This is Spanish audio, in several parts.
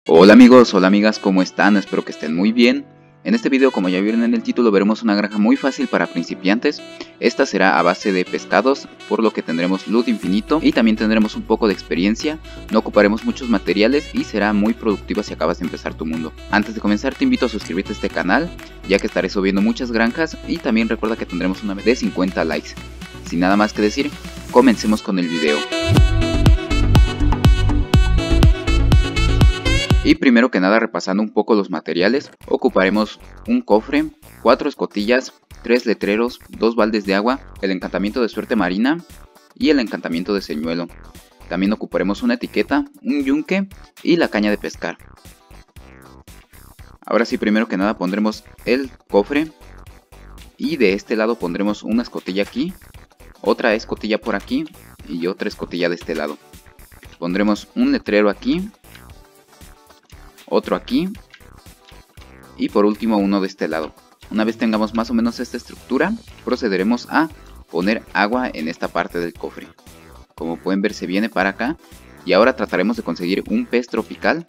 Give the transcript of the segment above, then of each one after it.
Hola amigos, hola amigas, ¿cómo están? Espero que estén muy bien. En este video, como ya vieron en el título, veremos una granja muy fácil para principiantes. Esta será a base de pescados, por lo que tendremos loot infinito y también tendremos un poco de experiencia. No ocuparemos muchos materiales y será muy productiva si acabas de empezar tu mundo. Antes de comenzar te invito a suscribirte a este canal, ya que estaré subiendo muchas granjas y también recuerda que tendremos una de 50 likes. Sin nada más que decir, comencemos con el video. Y primero que nada, repasando un poco los materiales, ocuparemos un cofre, 4 escotillas, 3 letreros, 2 baldes de agua, el encantamiento de suerte marina y el encantamiento de señuelo. También ocuparemos una etiqueta, un yunque y la caña de pescar. Ahora sí, primero que nada pondremos el cofre y de este lado pondremos una escotilla aquí, otra escotilla por aquí y otra escotilla de este lado. Pondremos un letrero aquí, otro aquí y por último uno de este lado. Una vez tengamos más o menos esta estructura, procederemos a poner agua en esta parte del cofre. Como pueden ver, se viene para acá y ahora trataremos de conseguir un pez tropical.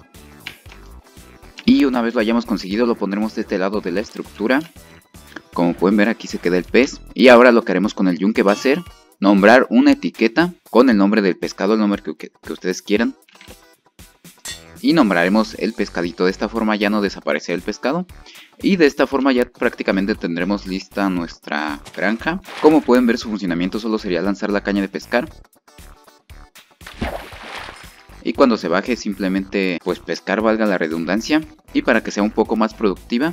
Y una vez lo hayamos conseguido, lo pondremos de este lado de la estructura. Como pueden ver, aquí se queda el pez. Y ahora lo que haremos con el yunque va a ser nombrar una etiqueta con el nombre del pescado, el nombre que ustedes quieran. Y nombraremos el pescadito. De esta forma ya no desaparecerá el pescado. Y de esta forma ya prácticamente tendremos lista nuestra granja. Como pueden ver, su funcionamiento solo sería lanzar la caña de pescar. Y cuando se baje simplemente pues pescar, valga la redundancia. Y para que sea un poco más productiva,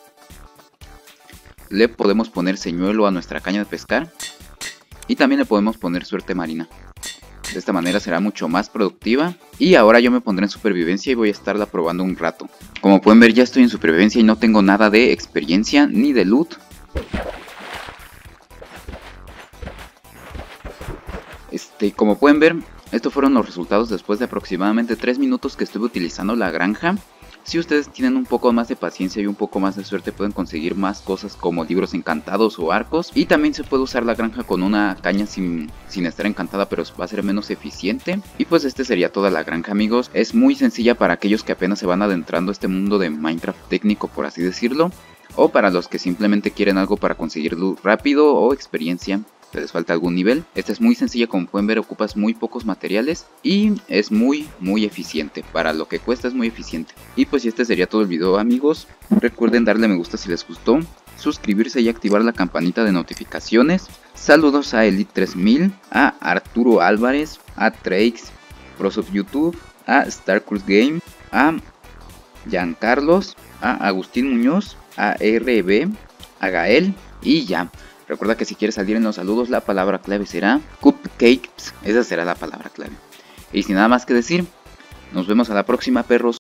le podemos poner señuelo a nuestra caña de pescar. Y también le podemos poner suerte marina. De esta manera será mucho más productiva. Y ahora yo me pondré en supervivencia y voy a estarla probando un rato. Como pueden ver, ya estoy en supervivencia y no tengo nada de experiencia ni de loot. Como pueden ver, estos fueron los resultados después de aproximadamente 3 minutos que estuve utilizando la granja. Si ustedes tienen un poco más de paciencia y un poco más de suerte, pueden conseguir más cosas como libros encantados o arcos. Y también se puede usar la granja con una caña sin estar encantada, pero va a ser menos eficiente. Y pues este sería toda la granja, amigos. Es muy sencilla para aquellos que apenas se van adentrando a este mundo de Minecraft técnico, por así decirlo. O para los que simplemente quieren algo para conseguir loot rápido o experiencia. Les falta algún nivel. Esta es muy sencilla, como pueden ver, ocupas muy pocos materiales y es muy eficiente. Para lo que cuesta es muy eficiente. Y pues este sería todo el video, amigos. Recuerden darle me gusta si les gustó, suscribirse y activar la campanita de notificaciones. Saludos a Elite 3000, a Arturo Álvarez, a Treix, Pros of YouTube, a Starcruz Game, a Giancarlos, a Agustín Muñoz, a RB, a Gael y ya. Recuerda que si quieres salir en los saludos, la palabra clave será cupcakes. Esa será la palabra clave. Y sin nada más que decir, nos vemos a la próxima, perros.